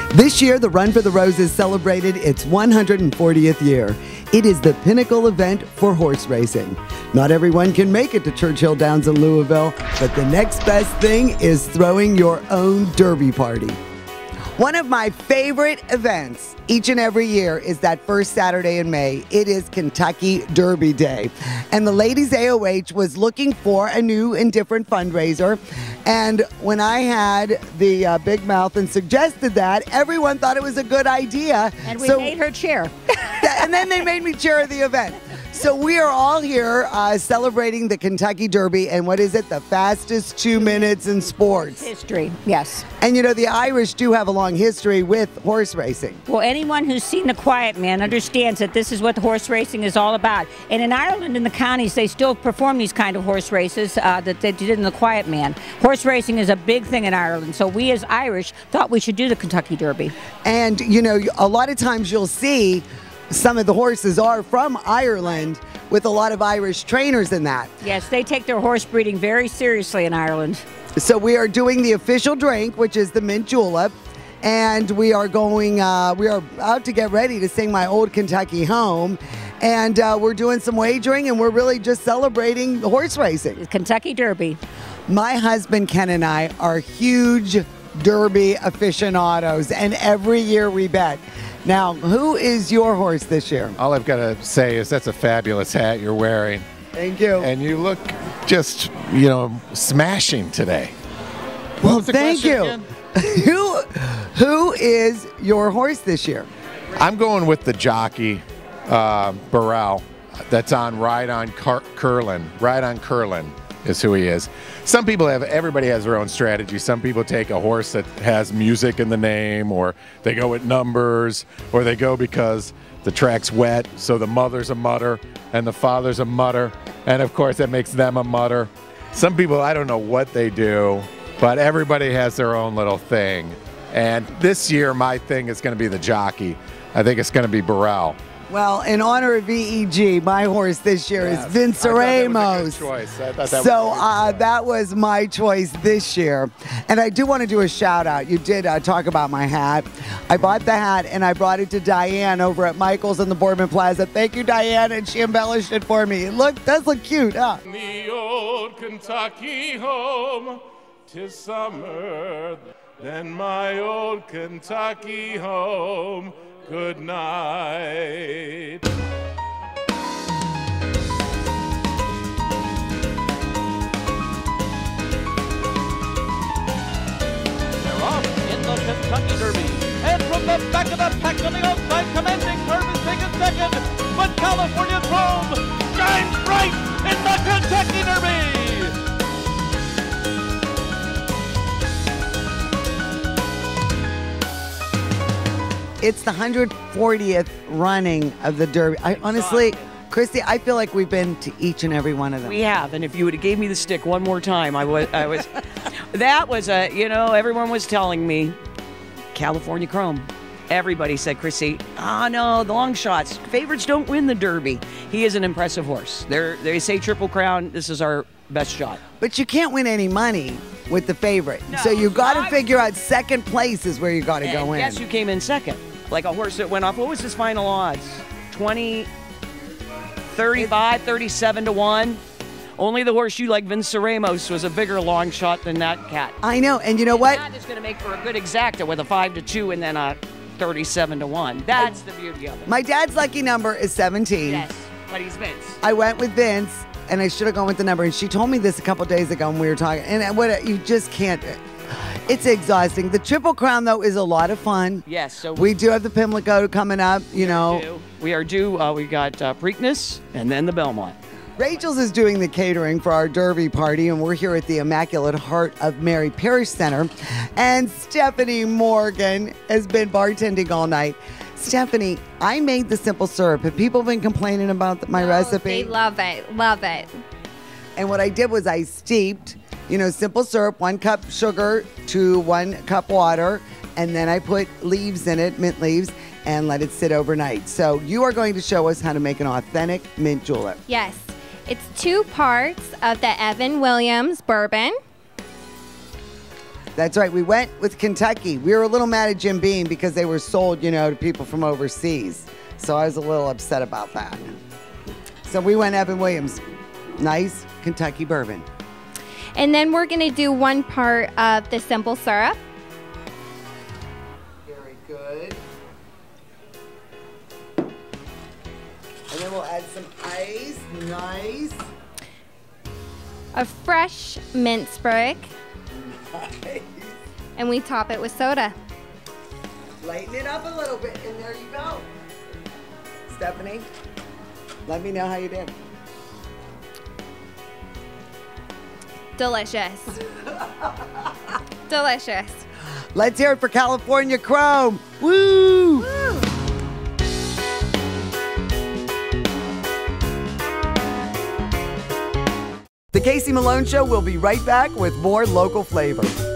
This year, the Run for the Roses celebrated its 140th year. It is the pinnacle event for horse racing. Not everyone can make it to Churchill Downs in Louisville, but the next best thing is throwing your own derby party. One of my favorite events each and every year is that first Saturday in May. It is Kentucky Derby Day. And the ladies AOH was looking for a new and different fundraiser. And when I had the big mouth and suggested that, everyone thought it was a good idea. And we made her chair. And then they made me chair of the event. So we are all here celebrating the Kentucky Derby, and what is it? The fastest 2 minutes in sports. History, yes. And you know, the Irish do have a long history with horse racing. Well, anyone who's seen The Quiet Man understands that this is what horse racing is all about. And in Ireland, in the counties, they still perform these kind of horse races that they did in The Quiet Man. Horse racing is a big thing in Ireland, so we as Irish thought we should do the Kentucky Derby. And, you know, a lot of times you'll see some of the horses are from Ireland with a lot of Irish trainers in that. Yes, they take their horse breeding very seriously in Ireland. So we are doing the official drink, which is the Mint Julep, and we are going, we are about to get ready to sing My Old Kentucky Home, and we're doing some wagering, and we're really just celebrating horse racing. The Kentucky Derby. My husband Ken and I are huge Derby aficionados, and every year we bet. Now, who is your horse this year? All I've got to say is that's a fabulous hat you're wearing. Thank you. And you look just, you know, smashing today. Well, thank you. Who is your horse this year? I'm going with the jockey, Burrell, that's on Ride on Curlin. Ride on Curlin is who he is. Some people everybody has their own strategy. Some people take a horse that has music in the name, or they go with numbers, or they go because the track's wet, so the mother's a mutter and the father's a mutter, and of course that makes them a mutter. Some people, I don't know what they do, but everybody has their own little thing. And this year my thing is going to be the jockey. I think it's going to be Burrell. Well, in honor of VEG, my horse this year is Vince Ramos. So that was my choice this year. And I do want to do a shout out. You did talk about my hat. I bought the hat and I brought it to Diane over at Michael's in the Boardman Plaza. Thank you, Diane, and she embellished it for me. Look, does look cute, huh? The old Kentucky home, 'tis summer, then my old Kentucky home. Good night. They're off in the Kentucky Derby. And from the back of the pack on the outside, commanding curve is taken second. But California Chrome shines bright in the Kentucky Derby. It's the 140th running of the Derby. I honestly, Christy, I feel like we've been to each and every one of them. We have, and if you would have gave me the stick one more time, I was. That was a, you know, everyone was telling me, California Chrome. Everybody said, Chrissy, no, the long shots. Favorites don't win the Derby. He is an impressive horse. They say Triple Crown, this is our best shot. But you can't win any money with the favorite. No, so you got to figure out second place is where you got to go in. Guess who came in second? Like a horse that went off. What was his final odds? 20, 35, 37 to 1. Only the horse you like, Vince Ramos, was a bigger long shot than that cat. I know, and you know what? That is going to make for a good exacta with a 5 to 2 and then a 37 to 1. That's the beauty of it. My dad's lucky number is 17. Yes, but he's Vince. I went with Vince, and I should have gone with the number. And she told me this a couple days ago when we were talking. And what you just can't. It's exhausting. The Triple Crown, though, is a lot of fun. Yes. So we do have the Pimlico coming up, you know. We are due. We got Preakness and then the Belmont. Rachel's is doing the catering for our Derby party, and we're here at the Immaculate Heart of Mary Parish Center. And Stephanie Morgan has been bartending all night. Stephanie, I made the simple syrup. Have people been complaining about my recipe? They love it. Love it. And what I did was I steeped, you know, simple syrup, 1 cup sugar to 1 cup water, and then I put leaves in it, mint leaves, and let it sit overnight. So you are going to show us how to make an authentic mint julep. Yes. It's 2 parts of the Evan Williams bourbon. That's right. We went with Kentucky. We were a little mad at Jim Beam because they were sold, to people from overseas. So I was a little upset about that. So we went Evan Williams. Nice Kentucky bourbon. And then we're going to do 1 part of the simple syrup. Very good. And then we'll add some ice. Nice. A fresh mint sprig. Nice. And we top it with soda. Lighten it up a little bit, and there you go. Stephanie, let me know how you did. Delicious. Delicious. Let's hear it for California Chrome. Woo! Woo! The Casey Malone Show will be right back with more local flavor.